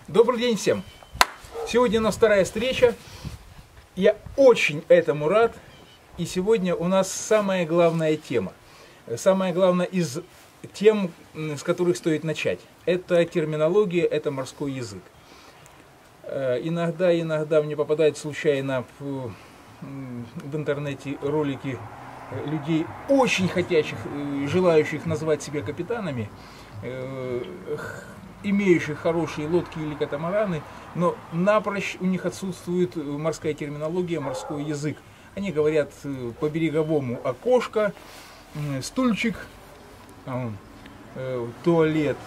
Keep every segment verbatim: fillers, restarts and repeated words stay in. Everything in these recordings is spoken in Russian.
Добрый день всем! Сегодня у нас вторая встреча. Я очень этому рад. И сегодня у нас самая главная тема. Самая главная из тем, с которых стоит начать. Это терминология, это морской язык. Иногда, иногда мне попадают случайно в, в интернете ролики людей, очень хотящих, желающих назвать себя капитанами, имеющих хорошие лодки или катамараны, но напрочь у них отсутствует морская терминология, морской язык. Они говорят по береговому окошко, стульчик, туалет,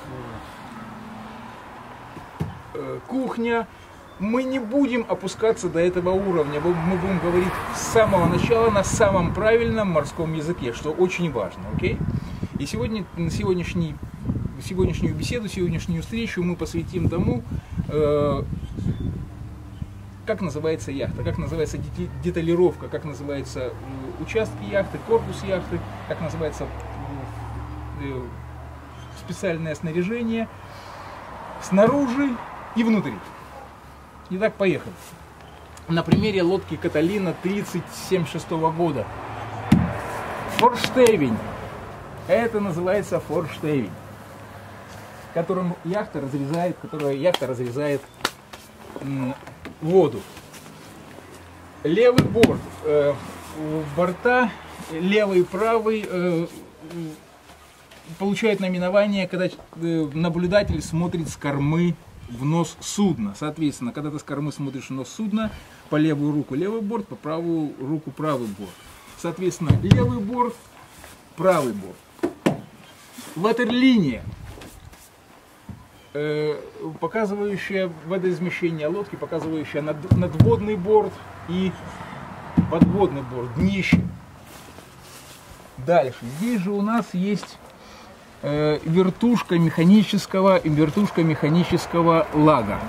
кухня. Мы не будем опускаться до этого уровня, мы будем говорить с самого начала на самом правильном морском языке, что очень важно, окей? И сегодня, сегодняшний, сегодняшнюю беседу, сегодняшнюю встречу мы посвятим тому, э, как называется яхта, как называется деталировка, как называются участки яхты, корпус яхты, как называется э, специальное снаряжение снаружи и внутри. Итак, поехали. На примере лодки Каталина тридцать семьдесят шестого года. Форштевень. Это называется форштевень, которым яхта разрезает, которая яхта разрезает м, воду. Левый борт. Э, борта левый и правый э, получают наименование, когда э, наблюдатель смотрит с кормы в нос судна. Соответственно, когда ты с кормы смотришь в нос судна, по левую руку левый борт, по правую руку правый борт. Соответственно, левый борт, правый борт. Ватерлиния, э, показывающая водоизмещение лодки, показывающая над, надводный борт и подводный борт, днище. Дальше. Здесь же у нас есть э, вертушка механического, вертушка механического лага.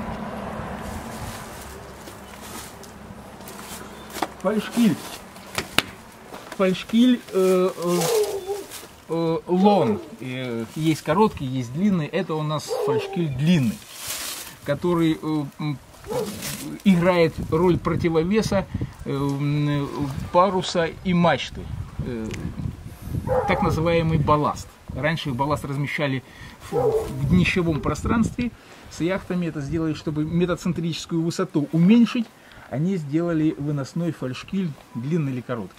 Фальшкиль. Фальшкиль э, э, э, лон. Э, есть короткий, есть длинный. Это у нас фальшкиль длинный, который э, играет роль противовеса э, паруса и мачты. Э, так называемый балласт. Раньше балласт размещали в, в днищевом пространстве. С яхтами это сделали, чтобы метацентрическую высоту уменьшить. Они сделали выносной фальшкиль, длинный или короткий.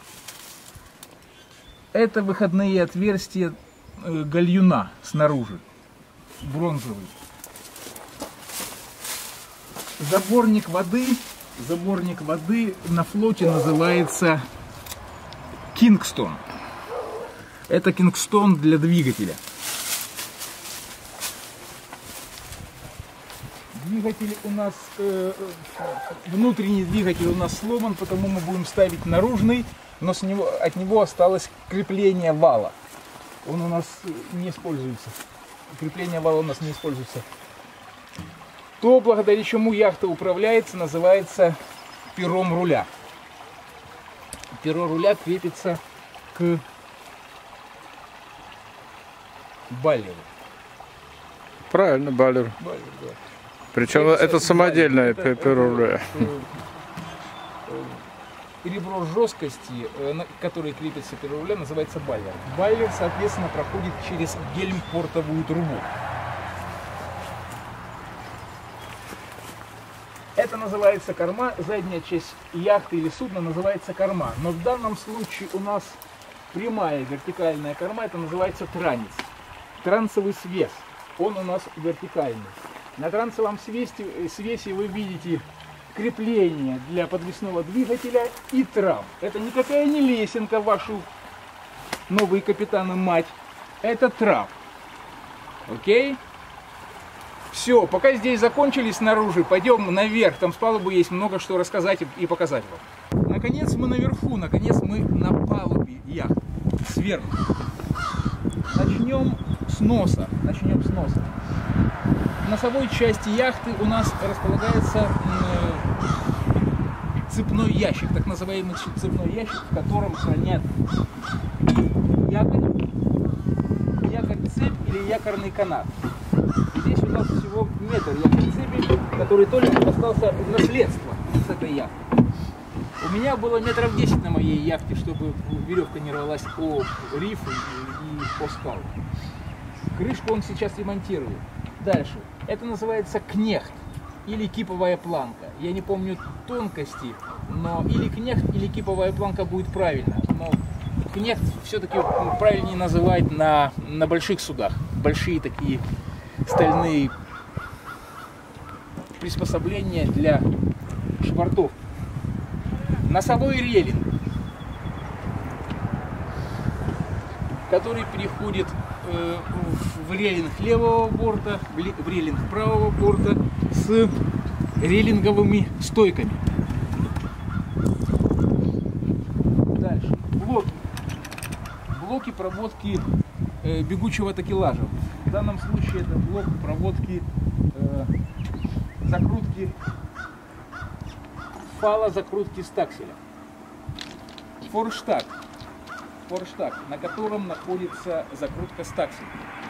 Это выходные отверстия э, гальюна снаружи, бронзовый. Заборник воды, заборник воды на флоте называется Кингстон. Это Кингстон для двигателя. Двигатель у нас, э, внутренний двигатель у нас сломан, потому мы будем ставить наружный, но с него, от него осталось крепление вала. Он у нас не используется. Крепление вала у нас не используется. То, благодаря чему яхта управляется, называется пером руля. Перо руля крепится к баллеру. Правильно, баллер. Баллер, да. Причем это, это самодельное это, перо руля. Ребро жесткости, которое крепится к перу руля, называется баллер. Баллер, соответственно, проходит через гельмпортовую трубу. Это называется корма, задняя часть яхты или судна называется корма. Но в данном случае у нас прямая вертикальная корма, это называется транец. Трансовый свес, он у нас вертикальный. На трансовом свесе, свесе вы видите крепление для подвесного двигателя и трап. Это никакая не лесенка, вашу новые капитаны мать. Это трап. Окей? Все, пока здесь закончили снаружи, пойдем наверх. Там с палубы есть много что рассказать и показать вам. Наконец мы наверху, наконец мы на палубе яхты. Сверху. Начнем с носа. Начнем с носа. В носовой части яхты у нас располагается цепной ящик, так называемый цепной ящик, в котором хранят якорь, якорь-цепь или якорный канат. Здесь у нас всего метр который только остался в наследство с этой яхты. У меня было метров десять на моей яхте, чтобы веревка не рвалась о риф и, и по скалам. Крышку он сейчас ремонтирует. Дальше. Это называется кнехт или киповая планка. Я не помню тонкости, но или кнехт, или киповая планка будет правильно. Но кнехт все-таки правильнее называть на, на больших судах. Большие такие стальные приспособления для швартовки. Носовой релинг, который переходит э, в релинг левого борта, в релинг правого борта с релинговыми стойками. Дальше. Блоки. Блоки проводки э, бегучего такелажа. В данном случае это блок проводки э, закрутки фала закрутки стакселя. Форштаг. Форштаг, на котором находится закрутка стакселя.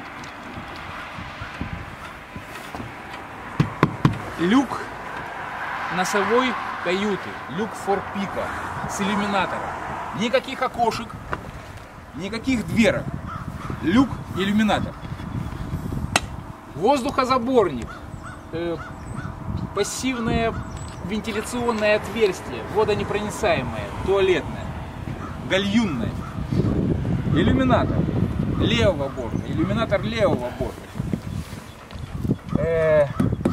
Люк носовой каюты. Люк форпика с иллюминатором. Никаких окошек, никаких дверок. Люк, иллюминатор. Воздухозаборник. Э, пассивное вентиляционное отверстие, водонепроницаемое, туалетное, гальюнное. Иллюминатор левого борта, иллюминатор левого борта. Э...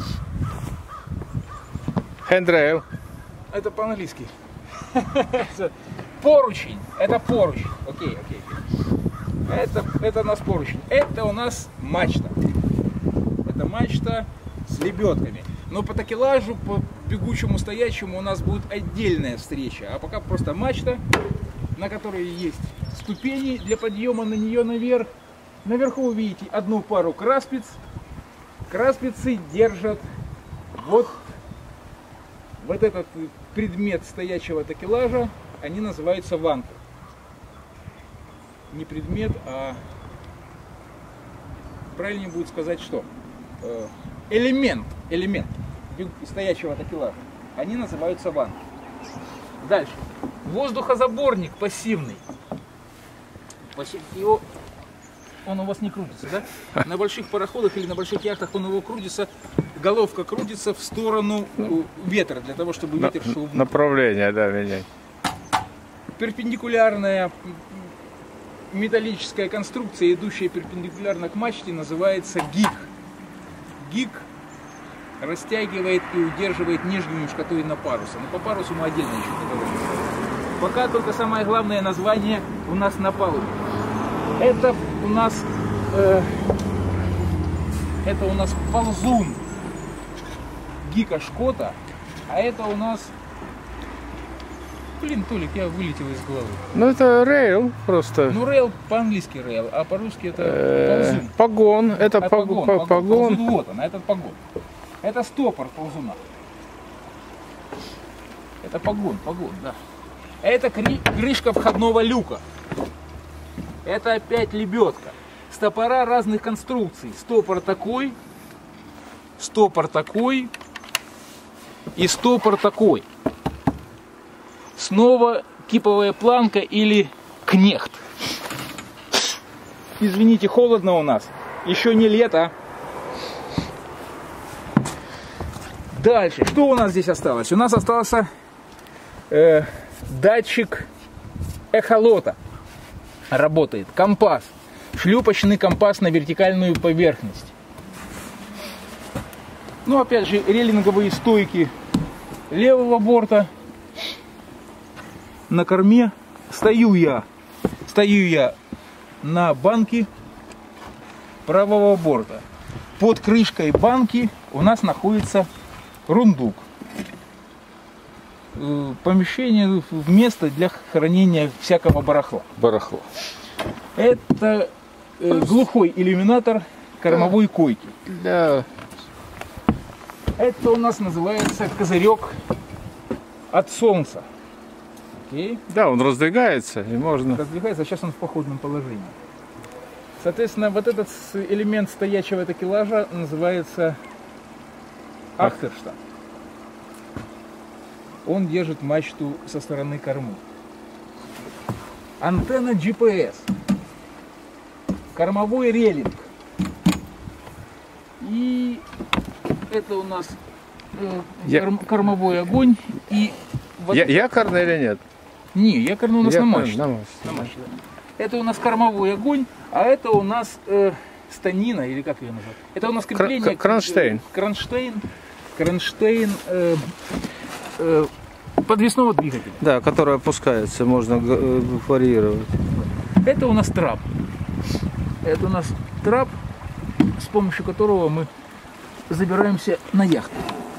Handrail. Это по-английски. Поручень, это поручень. Окей, окей. Это, это у нас поручень. Это у нас мачта. Это мачта с лебедками. Но по такелажу, по бегучему стоячему у нас будет отдельная встреча. А пока просто мачта, на которой есть ступени для подъема на нее наверх. Наверху вы видите одну пару краспиц. Краспицы держат вот, вот этот предмет стоячего такелажа. Они называются ванты. Не предмет, а правильнее будет сказать что? Элемент. Элемент стоячего такелажа. Они называются ванты. Дальше. Воздухозаборник пассивный. Его, он у вас не крутится, да? На больших пароходах или на больших яхтах он его крутится, головка крутится в сторону ветра, для того, чтобы ветер шел. Направление, да, меняй. Перпендикулярная металлическая конструкция, идущая перпендикулярно к мачте, называется гиг. Гиг растягивает и удерживает нижнюю шкатулину паруса. Но по парусу мы отдельно еще поговорим. Пока только самое главное название у нас на палубе. Это у нас э, это у нас ползун гика Шкота, а это у нас, блин, Толик, я вылетел из головы. Ну это рейл просто. Ну рейл по-английски рейл, а по-русски это ползун. Погон, это а, погон. погон, погон. погон. Вот он, этот погон. Это стопор ползуна. Это погон, погон, да. Это крышка входного люка. Это опять лебедка. Стопора разных конструкций. Стопор такой, стопор такой и стопор такой. Снова киповая планка или кнехт. Извините, холодно у нас. Еще не лето. Дальше. Что у нас здесь осталось? У нас остался э, датчик эхолота. Работает. Компас. Шлюпочный компас на вертикальную поверхность. Ну, опять же, релинговые стойки левого борта. На корме стою я. Стою я на банке правого борта. Под крышкой банки у нас находится рундук. Помещение, место для хранения всякого барахла. Барахло. Это э, глухой иллюминатор кормовой койки. Да. Это у нас называется козырек от солнца. Окей? Да, он раздвигается и можно. Раздвигается, а сейчас он в походном положении. Соответственно, вот этот элемент стоячего такелажа называется Ахтерштадт. Он держит мачту со стороны кормы. Антенна джи пи эс. Кормовой рейлинг. И это у нас э, Я... корм, кормовой огонь. И вот... Я, якорный или нет? Не, якорный у нас Якорный, на мачте. на мачте. На мачте, да. Это у нас кормовой огонь, а это у нас э, станина, или как ее назвать? Это у нас крепление... Кронштейн. Кронштейн. Кронштейн э, э, подвесного двигателя. Да, который опускается, можно варьировать. Это у нас трап. Это у нас трап, с помощью которого мы забираемся на яхту.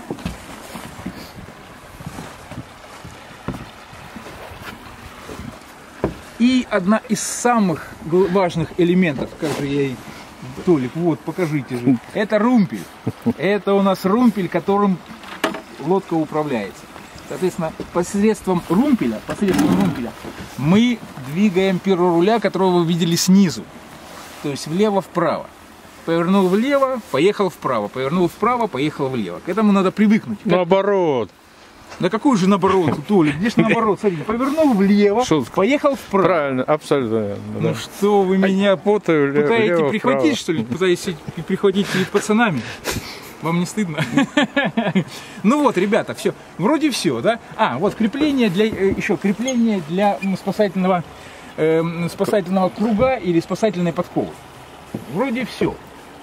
И одна из самых важных элементов, как же я и... Толик, вот, покажите же. Это румпель. Это у нас румпель, которым лодка управляется. Соответственно, посредством румпеля, посредством румпеля мы двигаем перо руля, которого вы видели снизу. То есть влево-вправо. Повернул влево, поехал вправо. Повернул вправо, поехал влево. К этому надо привыкнуть. Как... Наоборот. Да какой же наоборот, Толик? Где же наоборот? Смотрите, повернул влево, Шутка. поехал вправо. Правильно, абсолютно верно. Ну Да. что вы меня путаю, пытаете лево, прихватить, вправо. что ли? Пытаетесь прихватить перед пацанами? Вам не стыдно? Ну вот, ребята, все. Вроде все, да? А, вот крепление для, еще крепление для спасательного, э, спасательного круга или спасательной подковы. Вроде все.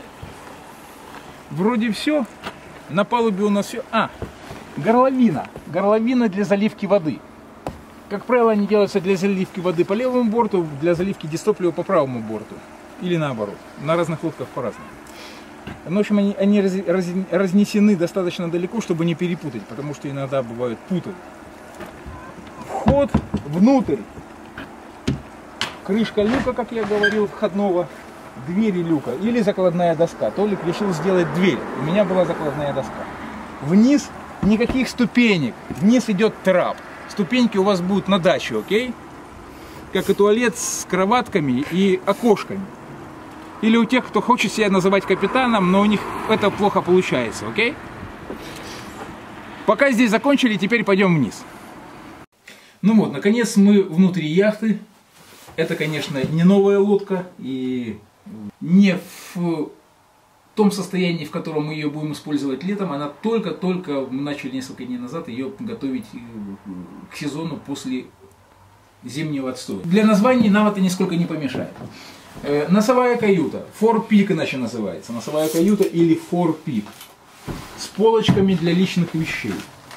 Вроде все. На палубе у нас все. А, горловина. Горловина для заливки воды. Как правило, они делаются для заливки воды по левому борту, для заливки дистоплива по правому борту. Или наоборот. На разных лодках по-разному. В общем, они, они раз, раз, разнесены достаточно далеко, чтобы не перепутать, потому что иногда бывают путают. Вход внутрь. Крышка люка, как я говорил, входного. Двери люка или закладная доска. Толик решил сделать дверь. У меня была закладная доска. Вниз никаких ступенек. Вниз идет трап. Ступеньки у вас будут на даче, окей? Как и туалет с кроватками и окошками. Или у тех, кто хочет себя называть капитаном, но у них это плохо получается, окей? Пока здесь закончили, теперь пойдем вниз. Ну вот, наконец мы внутри яхты. Это, конечно, не новая лодка и не в том состоянии, в котором мы ее будем использовать летом. Она только-только, мы начали несколько дней назад ее готовить к сезону после зимнего отстоя. Для названий нам это нисколько не помешает. Э, носовая каюта. Фор-пик иначе называется. Носовая каюта или фор-пик. С полочками для личных вещей.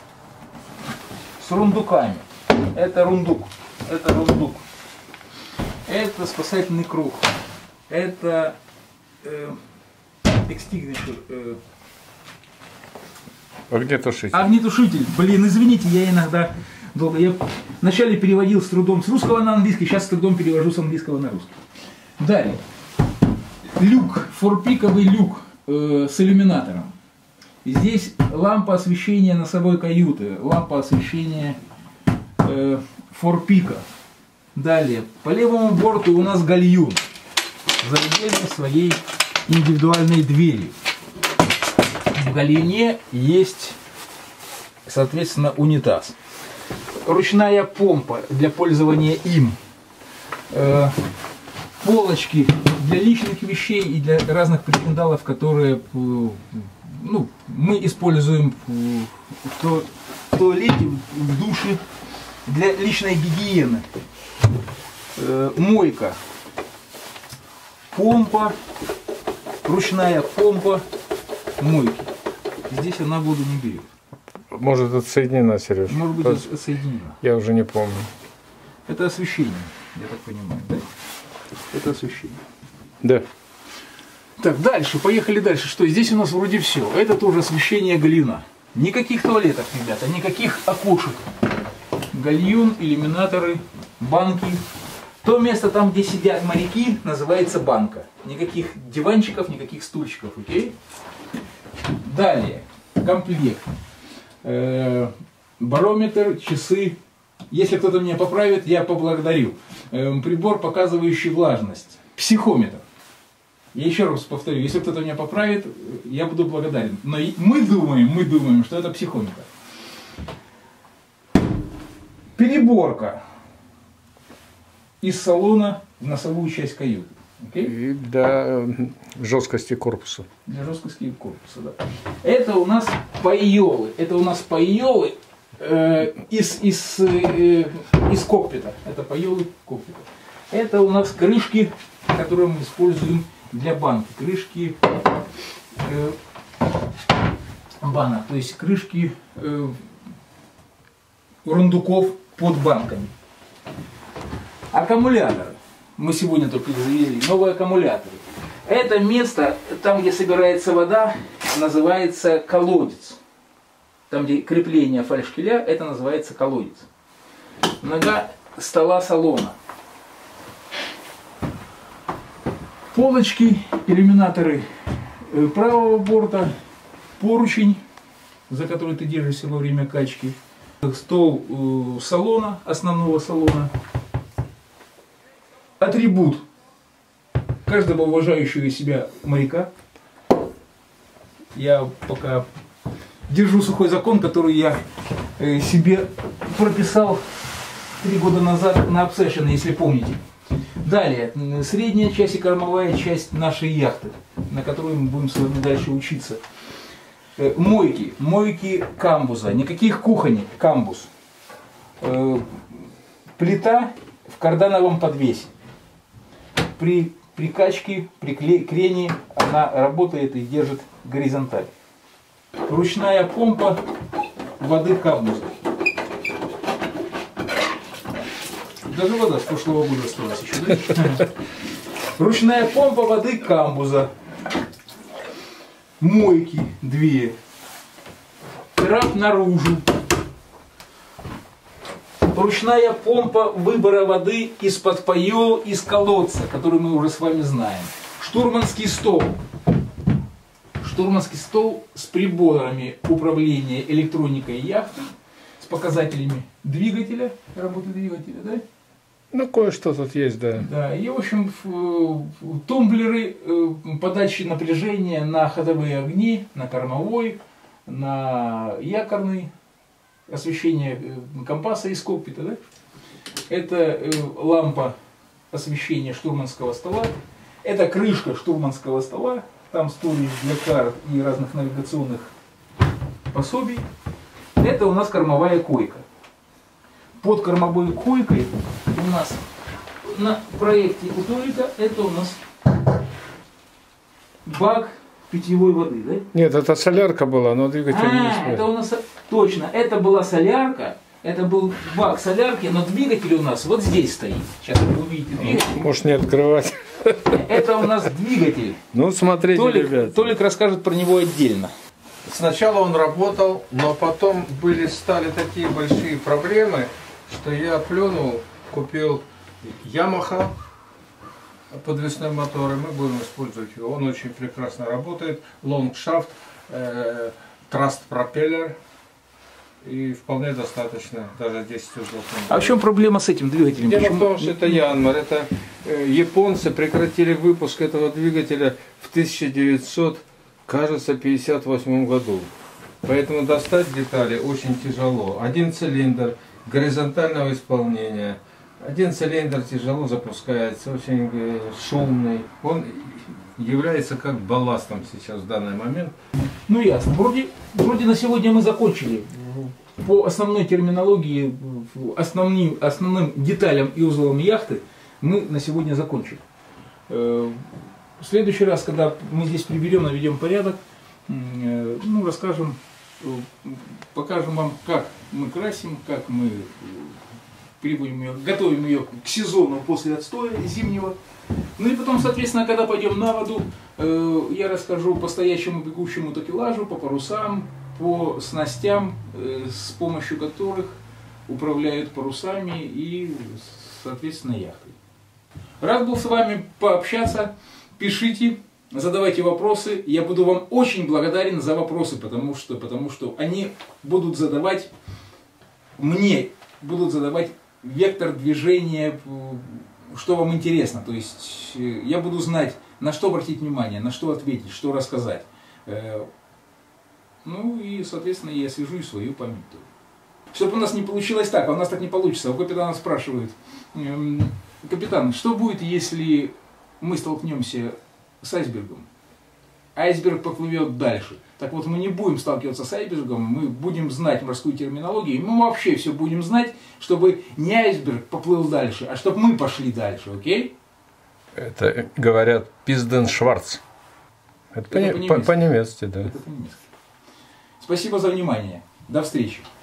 С рундуками. Это рундук. Это рундук. Это спасательный круг. Это э, экстигнишер. Э, Огнетушитель. Огнетушитель. Блин, извините, я иногда долго. Я вначале переводил с трудом с русского на английский, сейчас с трудом перевожу с английского на русский. Далее. Люк. Форпиковый люк э, с иллюминатором. Здесь лампа освещения носовой каюты. Лампа освещения э, форпика. Далее. По левому борту у нас гальюн. За отдельно своей индивидуальной дверью. В гальюне есть, соответственно, унитаз. Ручная помпа для пользования им. Э, полочки для личных вещей и для разных причиндалов, которые ну, мы используем в туалете, в душе для личной гигиены. Э, мойка. Помпа. Ручная помпа мойки. Здесь она воду не берет. Может, отсоединена, Сереж? Может быть, Пос... отсоединена. Я уже не помню. Это освещение, я так понимаю, да? Это освещение. Да. Так, дальше, поехали дальше. Что, здесь у нас вроде все. Это тоже освещение гальюна. Никаких туалетов, ребята, никаких окошек. Гальюн, иллюминаторы, банки. То место там, где сидят моряки, называется банка. Никаких диванчиков, никаких стульчиков, окей? Далее, комплект. Э-э- барометр, часы. Если кто-то меня поправит, я поблагодарю. Э-э- прибор, показывающий влажность. Психометр. Я еще раз повторю, если кто-то меня поправит, я буду благодарен. Но мы думаем, мы думаем, что это психоника. Переборка из салона в носовую часть каюты. Okay? И для жесткости корпуса. Для жесткости корпуса, да. Это у нас пайолы. Это у нас пайолы э, из, из, э, из кокпита. Это пайолы кокпита. Это у нас крышки, которые мы используем для банки. Крышки э, банок. То есть крышки э, рундуков под банками. Аккумуляторы. Мы сегодня только их завели. Новые аккумуляторы. Это место, там где собирается вода, называется колодец. Там где крепление фальшкеля, это называется колодец. Нога стола салона. Полочки, иллюминаторы правого борта, поручень, за который ты держишься во время качки. Стол э, салона, основного салона. Атрибут каждого уважающего себя моряка. Я пока держу сухой закон, который я э, себе прописал три года назад на Obsession, если помните. Далее, средняя часть и кормовая часть нашей яхты, на которой мы будем с вами дальше учиться. Мойки, мойки камбуза, никаких кухонек, камбуз. Плита в кардановом подвесе. При прикачке, при крении она работает и держит горизонталь. Ручная помпа воды камбуза. Даже вода с прошлого года осталась еще, да? Ручная помпа воды камбуза. Мойки две. Трап наружу. Ручная помпа выбора воды из-под пайол, из колодца, который мы уже с вами знаем. Штурманский стол. Штурманский стол с приборами управления электроникой яхты, с показателями двигателя, работы двигателя, да? Ну, кое-что тут есть, да. Да, и, в общем, тумблеры подачи напряжения на ходовые огни, на кормовой, на якорный, освещение компаса из кокпита, да? Это лампа освещения штурманского стола, это крышка штурманского стола, там стулья для карт и разных навигационных пособий. Это у нас кормовая койка. Под кормовой койкой у нас на проекте у Толика это у нас бак питьевой воды, да? Нет, это солярка была, но двигатель а, не успел. Это у нас точно, это была солярка, это был бак солярки, но двигатель у нас вот здесь стоит. Сейчас вы увидите двигатель. Можешь не открывать. Это у нас двигатель. Ну, смотрите, Толик, ребят. Толик расскажет про него отдельно. Сначала он работал, но потом были, стали такие большие проблемы, что я плюнул, купил Yamaha подвесной мотор, и мы будем использовать его. Он очень прекрасно работает, лонгшафт, э, траст пропеллер, и вполне достаточно, даже десять узлов. А в чем проблема с этим двигателем? Дело Почему? в том, что это Янмар, это э, японцы прекратили выпуск этого двигателя в тысяча девятьсот, кажется, пятьдесят восьмом году. Поэтому достать детали очень тяжело. Один цилиндр горизонтального исполнения. Один цилиндр тяжело запускается, очень шумный. Он является как балластом сейчас в данный момент. Ну ясно. Вроде, вроде на сегодня мы закончили. По основной терминологии, основным, основным деталям и узлам яхты мы на сегодня закончили. В следующий раз, когда мы здесь приберем, наведем порядок, ну, расскажем, покажем вам, как мы красим, как мы прибудем ее, готовим ее к сезону после отстоя зимнего. Ну и потом, соответственно, когда пойдем на воду, я расскажу по стоящему бегущему такелажу, по парусам, по снастям, с помощью которых управляют парусами и, соответственно, яхтой. Рад был с вами пообщаться. Пишите, задавайте вопросы. Я буду вам очень благодарен за вопросы, потому что, потому что они будут задавать мне, будут задавать вектор движения, что вам интересно. То есть я буду знать, на что обратить внимание, на что ответить, что рассказать. Э, ну и, соответственно, я свяжу свою память. Чтобы у нас не получилось так, а у нас так не получится. У капитана спрашивают: капитан, что будет, если мы столкнемся с айсбергом? Айсберг поплывет дальше. Так вот, мы не будем сталкиваться с айсбергом, мы будем знать морскую терминологию, и мы вообще все будем знать, чтобы не айсберг поплыл дальше, а чтобы мы пошли дальше, окей? Это говорят пизден Шварц. Это, Это по-немецки, по- по-немецки, да. Это по-немецки. Спасибо за внимание. До встречи.